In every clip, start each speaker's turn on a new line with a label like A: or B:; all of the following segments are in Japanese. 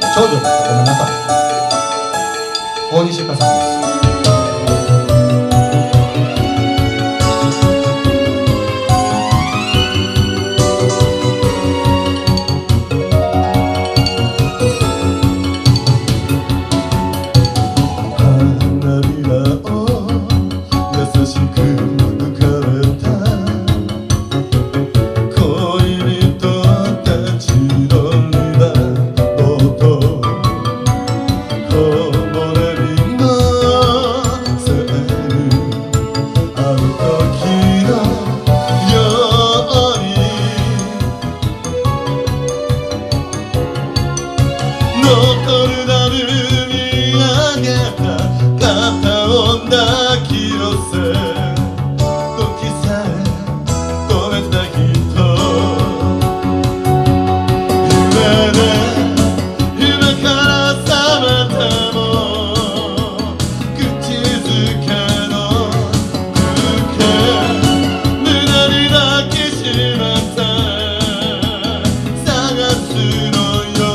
A: 長女です。ごめんなさい。大西香さんです。
B: 残るだる見上げた肩を抱き寄せ時さえ止めた人夢から覚めても口づけの風景胸に抱きしめて探すの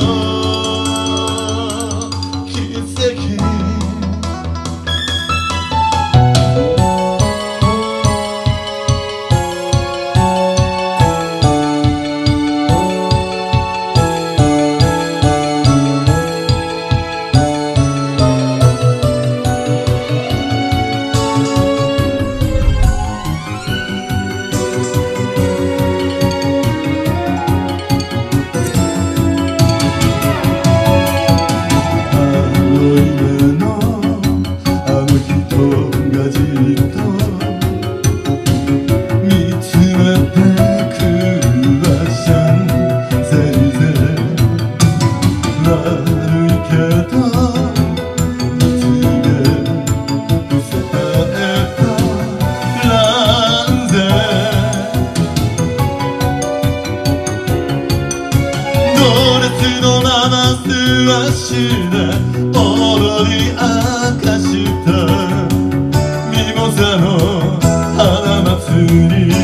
B: 足で踊り明かしたミモザの花祭り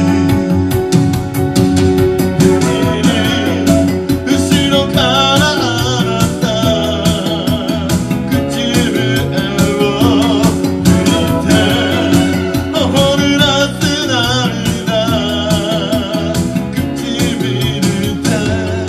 B: 後ろからあなた唇を拭いて頬濡らす涙唇で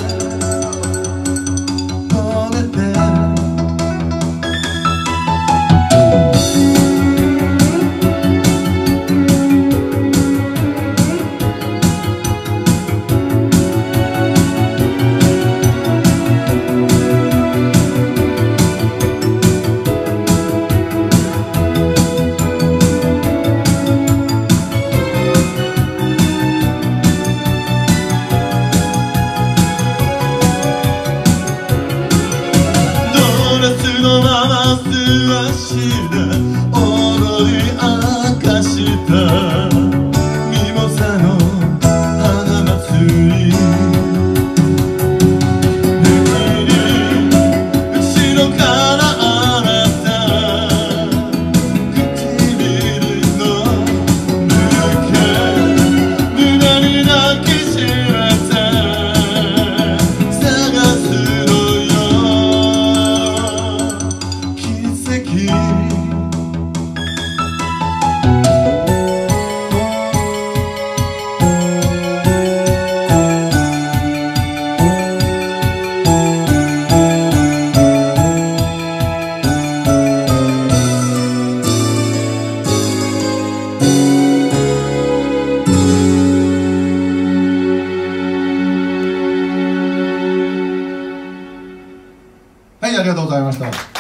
B: のまま素足で踊り明かしたミモザの花祭り後ろからあなた唇の抜け胸に抱きしめて探すの
A: はい、ありがとうございました。